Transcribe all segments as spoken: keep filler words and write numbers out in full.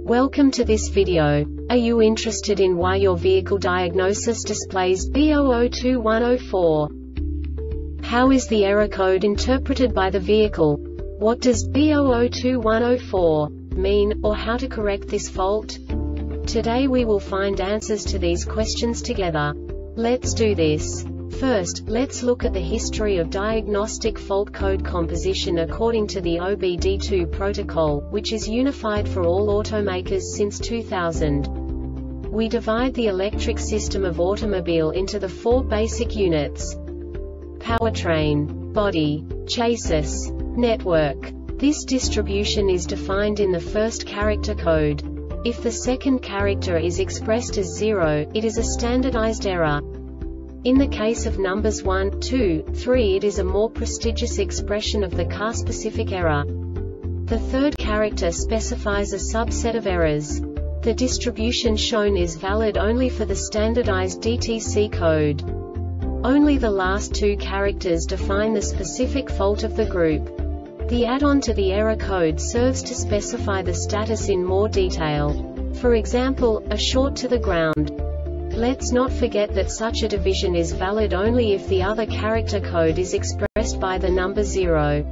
Welcome to this video. Are you interested in why your vehicle diagnosis displays B zero zero two one zero four? How is the error code interpreted by the vehicle? What does B zero zero two one zero four mean, or how to correct this fault? Today we will find answers to these questions together. Let's do this. First, let's look at the history of diagnostic fault code composition according to the O B D two protocol, which is unified for all automakers since two thousand. We divide the electric system of automobile into the four basic units: powertrain, body, chassis, network. This distribution is defined in the first character code. If the second character is expressed as zero, it is a standardized error. In the case of numbers one, two, three, it is a more prestigious expression of the car-specific error. The third character specifies a subset of errors. The distribution shown is valid only for the standardized D T C code. Only the last two characters define the specific fault of the group. The add-on to the error code serves to specify the status in more detail. For example, a short to the ground. Let's not forget that such a division is valid only if the other character code is expressed by the number zero.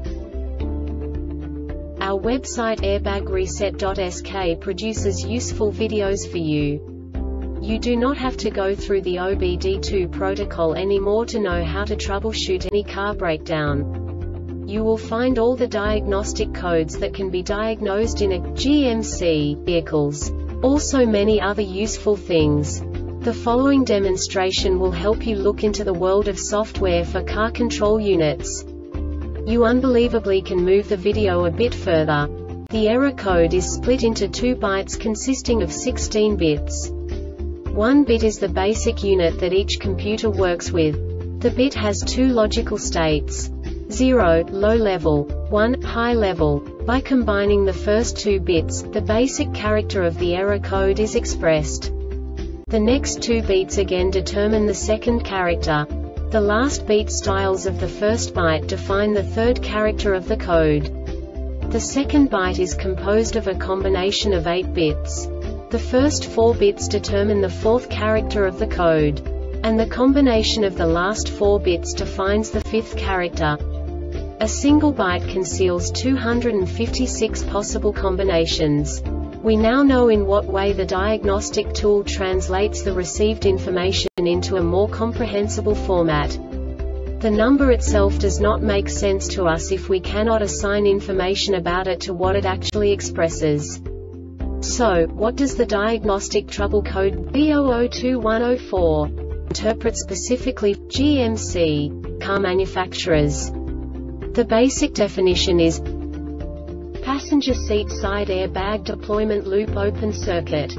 Our website airbag reset dot S K produces useful videos for you. You do not have to go through the O B D two protocol anymore to know how to troubleshoot any car breakdown. You will find all the diagnostic codes that can be diagnosed in a G M C vehicles. Also many other useful things. The following demonstration will help you look into the world of software for car control units. You unbelievably can move the video a bit further. The error code is split into two bytes consisting of sixteen bits. One bit is the basic unit that each computer works with. The bit has two logical states: zero, low level, one, high level. By combining the first two bits, the basic character of the error code is expressed. The next two beats again determine the second character. The last beat styles of the first byte define the third character of the code. The second byte is composed of a combination of eight bits. The first four bits determine the fourth character of the code. And the combination of the last four bits defines the fifth character. A single byte conceals two hundred fifty-six possible combinations. We now know in what way the diagnostic tool translates the received information into a more comprehensible format. The number itself does not make sense to us if we cannot assign information about it to what it actually expresses. So, what does the diagnostic trouble code B zero zero two one zero four interpret specifically for G M C car manufacturers? The basic definition is passenger seat side airbag deployment loop open circuit.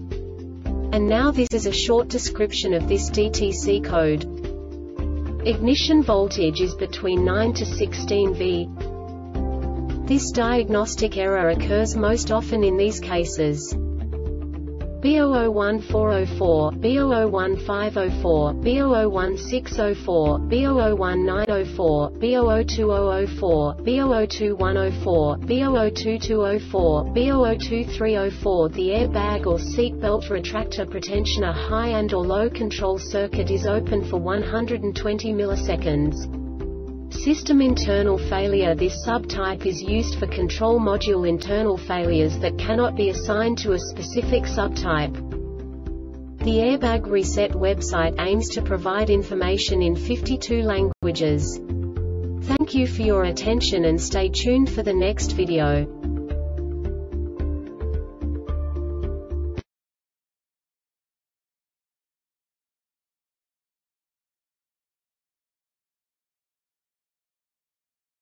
And now this is a short description of this D T C code. Ignition voltage is between nine to sixteen volts. This diagnostic error occurs most often in these cases: B zero zero one four zero four, B zero zero one five zero four, B zero zero one six zero four, B zero zero one nine zero four, B zero zero two zero zero four, B zero zero two one zero four, B zero zero two two zero four, B zero zero two three zero four. The airbag or seat belt retractor pretensioner high and or low control circuit is open for one hundred twenty milliseconds. System internal failure. This subtype is used for control module internal failures that cannot be assigned to a specific subtype. The Airbag Reset website aims to provide information in fifty-two languages. Thank you for your attention and stay tuned for the next video.